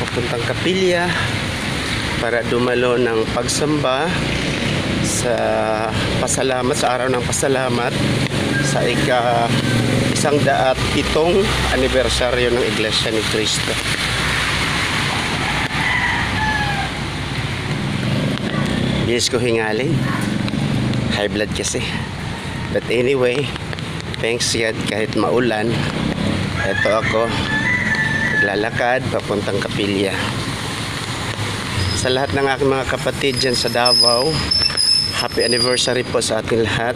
papuntang kapilya para dumalo ng pagsamba sa pasalamat, sa araw ng pasalamat sa ika-107 anibersaryo ng Iglesia ni Cristo. Yes ko hingalin, high blood kasi, but anyway, thanks God kahit maulan, eto ako naglalakad papuntang kapilya. Sa lahat ng aking mga kapatid dyan sa Davao, happy anniversary po sa ating lahat.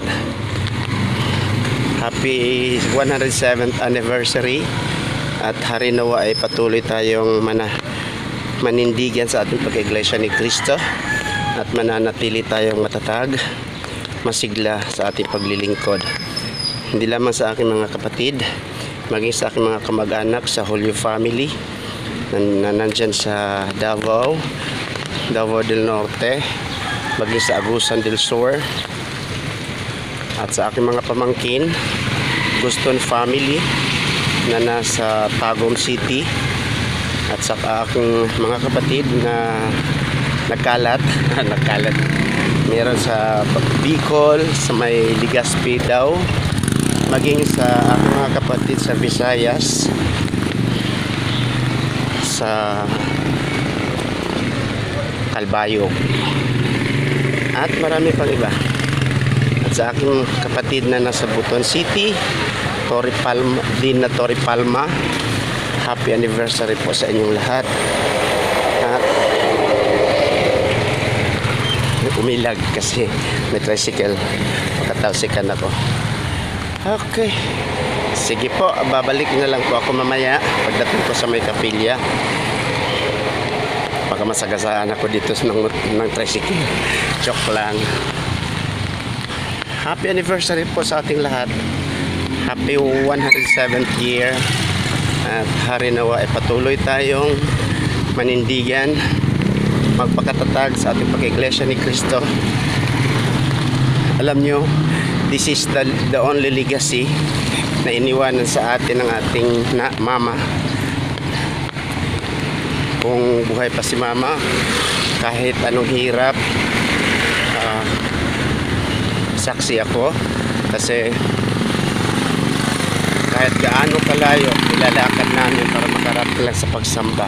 Happy 107th anniversary, at hari nawa ay patuloy tayong manindigan sa ating pag-iglesia ni Cristo at mananatili tayong matatag, masigla sa ating paglilingkod. Hindi lamang sa aking mga kapatid, maging sa aking mga kamag-anak sa Holy Family na nandyan sa Davao del Norte, maging sa Agusan del Sur, at sa aking mga pamangkin, Guston Family na nasa Tagum City, at sa aking mga kapatid na nagkalat meron sa Bicol, sa may Legazpi daw, maging sa aking mga kapatid sa Visayas, sa Calbayog, at marami pang iba. At sa aking kapatid na nasa Butuan City, Torre Palma, happy anniversary po sa inyong lahat. At umilag kasi may tricycle, pagkatalsikan ako. Okay, sige po, babalik na lang po ako mamaya pagdating ko sa may kapilya. Baka masagasaan ako dito ng tricycle. Joke lang. Happy anniversary po sa ating lahat. Happy 107th year. At hari nawa ay patuloy tayong manindigan, magpakatatag sa ating pag-iglesia ni Cristo. Alam nyo, this is the only legacy na iniwanan sa atin ng ating mama. Kung buhay pa si mama, kahit anong hirap, saksi ako, kasi kahit gaano kalayo nilalakad namin para makarating lang sa pagsamba.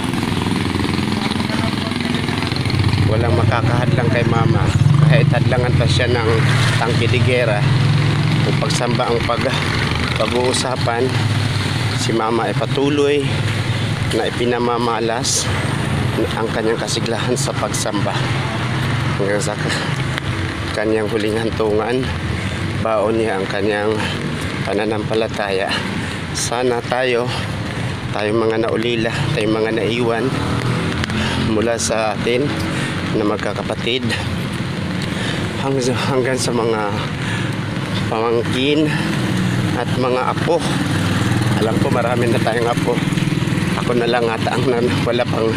Walang makakahadlang kay mama, kahit hadlangan pa siya ng tangke de gera. Kung pagsamba ang pag-uusapan, si mama ay patuloy na ipinamamalas ang kanyang kasiglahan sa pagsamba hanggang sa kanyang huling hantungan. Baon niya ang kanyang pananampalataya. Sana tayo mga naulila, tayo mga naiwan mula sa atin na magkakapatid, hanggang sa mga pamangkin at mga apo. Alam ko marami na tayong apo. Ako na lang ata ang wala pang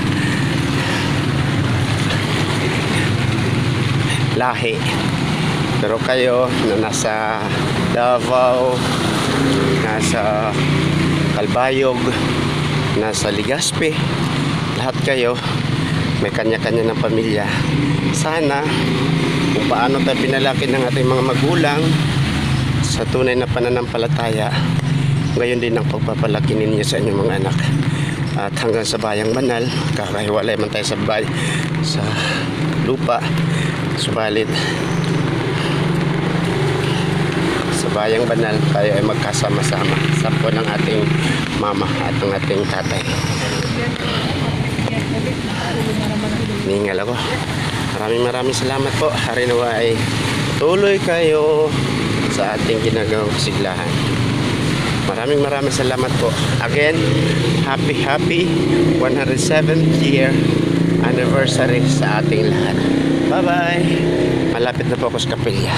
lahi. Pero kayo na nasa Davao, nasa Calbayog, nasa Legazpi, lahat kayo may kanya-kanya ng pamilya. Sana kung paano tayo pinalaki ng ating mga magulang sa tunay na pananampalataya, ngayon din ang pagpapalaki ninyo sa inyong mga anak. At hanggang sa bayang banal, kakahiwalay man tayo sa lupa, subalit sa bayang banal tayo ay magkasama-sama sa po ng ating mama at ng ating tatay. Ningal ako. Maraming salamat po. Hari nawa ay tuloy kayo sa ating ginagawang kasiglahan. Maraming salamat po. Again, happy 107th year anniversary sa ating lahat. Bye-bye. Malapit na po ako sa kapilya.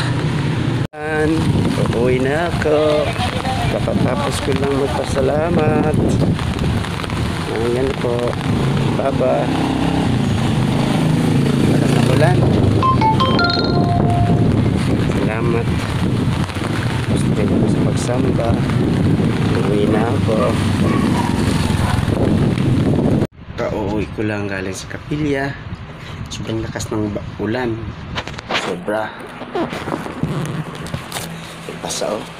Uuwi na ako. Kapatapos ko lang magpasalamat. Ayan po. Bye-bye. Malakas na ulan. Salamat. Gusto ko sa pagsamba. Uuwi na ako. Kakauwi ko lang galing sa kapilya. Sobrang lakas ng ulan. Sobra. Pasa oh.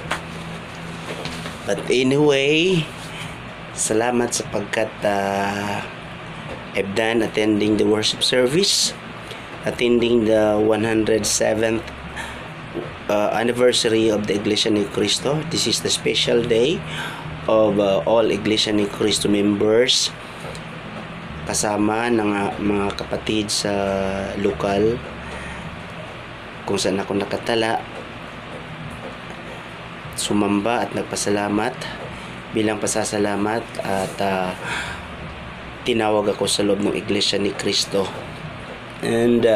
But anyway, salamat sapagkat I've done attending the worship service, attending the 107th anniversary of the Iglesia ni Cristo. This is the special day of all Iglesia ni Cristo members, kasama ng mga kapatid sa lokal kung saan ako nakatala, sumamba at nagpasalamat. Bilang pasasalamat at tinawag ako sa loob ng Iglesia ni Cristo. And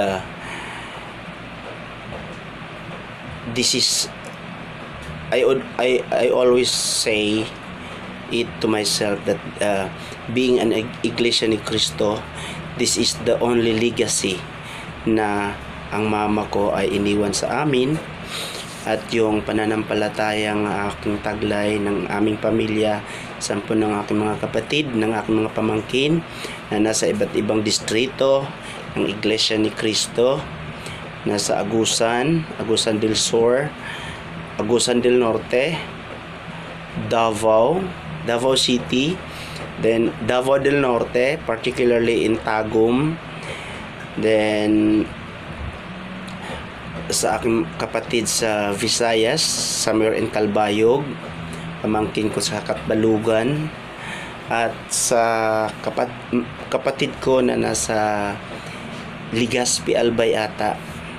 this is I always say it to myself that being an Iglesia ni Cristo, this is the only legacy na ang mama ko ay iniwan sa amin, at yung pananampalatayang aking taglay ng aming pamilya, 10 ng aking mga kapatid, ng aking mga pamangkin na nasa iba't ibang distrito ng Iglesia ni Cristo, nasa Agusan del Sur, Agusan del Norte, Davao City, then Davao del Norte, particularly in Tagum, then sa aking kapatid sa Visayas, somewhere in Calbayog, pamangkin ko sa Katbalugan, at sa kapatid ko na nasa Legazpi, Albay ata.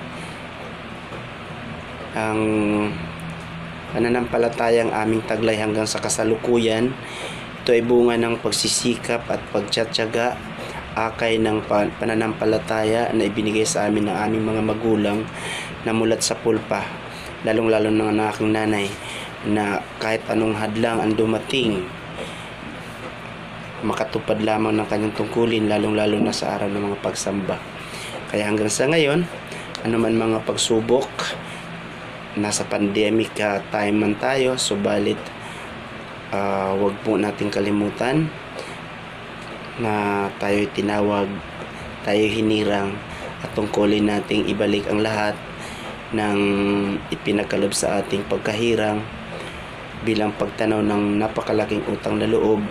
Ang pananampalatayang aming taglay hanggang sa kasalukuyan, ito ay bunga ng pagsisikap at pagtiyatyaga, akay ng pananampalataya na ibinigay sa amin ng aming mga magulang na mulat sa pulpa, lalong-lalo ng aking nanay, na kahit anong hadlang ang dumating, makatupad lamang ng kanyang tungkulin, lalong-lalo na sa araw ng mga pagsamba. Kaya hanggang sa ngayon, anuman mga pagsubok, nasa pandemic time man tayo, subalit wag po nating kalimutan na tayo'y tinawag, tayo hinirang, at tungkulin nating ibalik ang lahat ng ipinagkalob sa ating pagkahirang bilang pagtanaw ng napakalaking utang na loob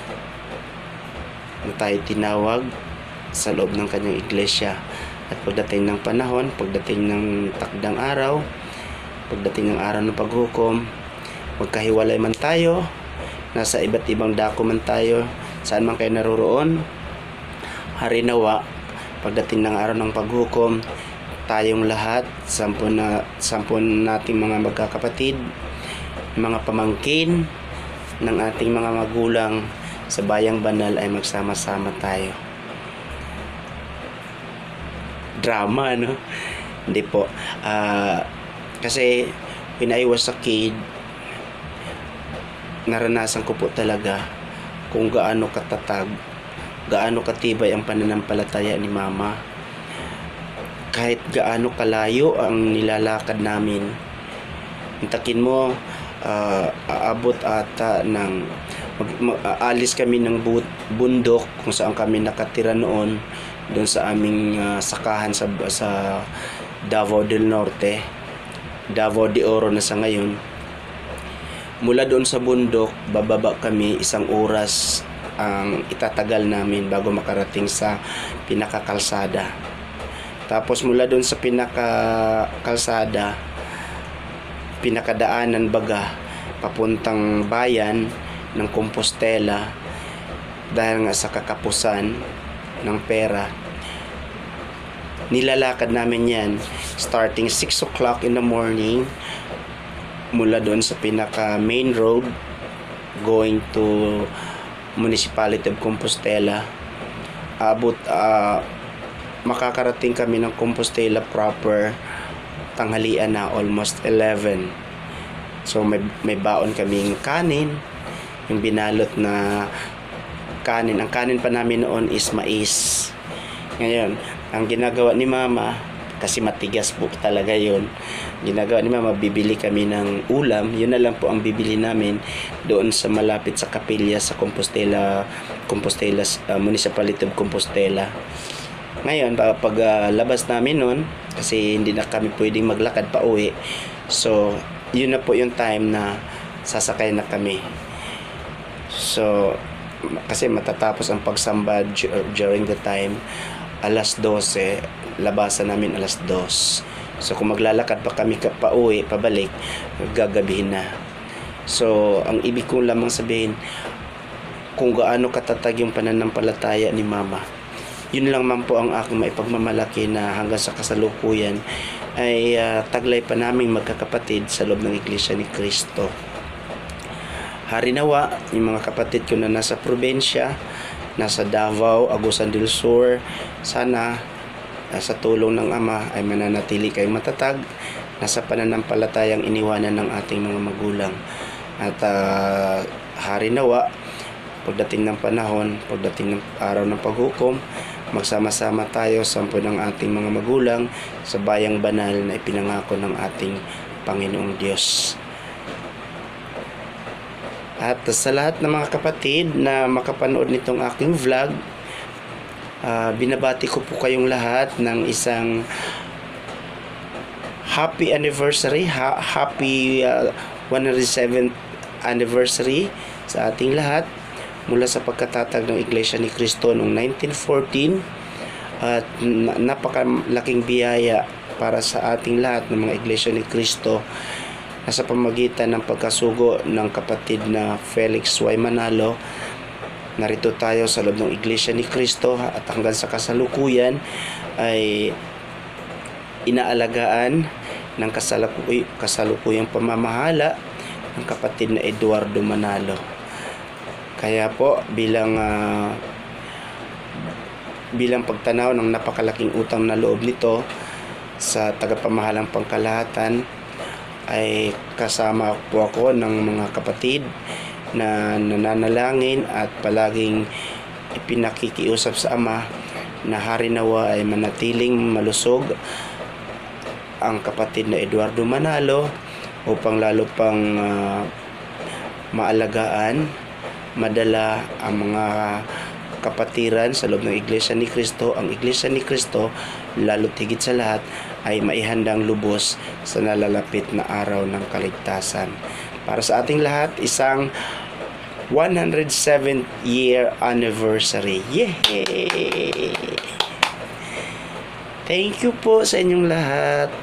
na tayo tinawag sa loob ng kanyang iglesia. At pagdating ng panahon, pagdating ng takdang araw, pagdating ng araw ng paghukom, magkahiwalay man tayo, nasa iba't ibang dako man tayo, saan man kayo naroroon, harinawa, pagdating ng araw ng paghukom, tayong lahat, 10 nating mga magkakapatid, mga pamangkin ng ating mga magulang sa bayang banal ay magsama-sama tayo. Drama, no? Hindi po. Kasi when I was a kid, naranasan ko po talaga kung gaano katatag, gaano katibay ang pananampalataya ni mama. Kahit gaano kalayo ang nilalakad namin, intakin mo, aabot ata ng aalis kami ng bundok kung saan kami nakatira noon, doon sa aming sakahan sa Davao del Norte, Davao de Oro na sa ngayon. Mula doon sa bundok, bababa kami, 1 oras ang itatagal namin bago makarating sa pinakakalsada. Tapos mula doon sa pinakakalsada, pinakadaanan baga, papuntang bayan ng Compostela, dahil nga sa kakapusan ng pera, nilalakad namin yan starting 6 o'clock in the morning, mula doon sa pinaka main road going to Municipality of Compostela. Makakarating kami ng Compostela proper tanghalian na, almost 11. So may baon kaming kanin, yung binalot na kanin. Ang kanin pa namin noon is mais. Ngayon, ang ginagawa ni mama, kasi matigas po talaga yun, ginagawa ni Mama, bibili kami ng ulam. Yun na lang po ang bibili namin doon sa malapit sa kapilya sa Compostela, Municipality of Compostela. Ngayon, pag labas namin nun, kasi hindi na kami pwedeng maglakad pa uwi, so yun na po yung time na sasakay na kami. So kasi matatapos ang pagsamba during the time alas 12, labasan namin alas 2. So kung maglalakad pa kami pa uwi, pabalik, gagabihin na. So ang ibig kong lamang sabihin, kung gaano katatag yung pananampalataya ni Mama, yun lang man po ang aking maipagmamalaki na hanggang sa kasalukuyan ay taglay pa naming magkakapatid sa loob ng Iglesia ni Cristo. Harinawa, yung mga kapatid ko na nasa probinsya, nasa Davao, Agusan del Sur, sana sa tulong ng Ama ay mananatili kayong matatag nasa pananampalatayang iniwanan ng ating mga magulang. At harinawa, pagdating ng panahon, pagdating ng araw ng paghukom, magsama-sama tayo sampo ng ating mga magulang sa bayang banal na ipinangako ng ating Panginoong Diyos. At sa lahat ng mga kapatid na makapanood nitong aking vlog, binabati ko po kayong lahat ng isang happy anniversary, happy 107th anniversary sa ating lahat mula sa pagkatatag ng Iglesia ni Cristo noong 1914. At napakalaking biyaya para sa ating lahat ng mga Iglesia ni Cristo na sa pamagitan ng pagkasugo ng kapatid na Felix Y. Manalo. Narito tayo sa loob ng Iglesia ni Cristo at hanggang sa kasalukuyan ay inaalagaan ng kasalukuyang pamamahala ng kapatid na Eduardo Manalo. Kaya po bilang pagtanaw ng napakalaking utang na loob nito sa tagapamahalang pangkalahatan, ay kasama po ako ng mga kapatid na nananalangin at palaging ipinakikiusap sa Ama na harinawa ay manatiling malusog ang kapatid na Eduardo Manalo upang lalo pang maalagaan, madala ang mga kapatiran sa loob ng Iglesia ni Cristo. Ang Iglesia ni Cristo, lalo tigit sa lahat, ay maihandang lubos sa nalalapit na araw ng kaligtasan. Para sa ating lahat, isang 107th year anniversary. Yay! Thank you po sa inyong lahat.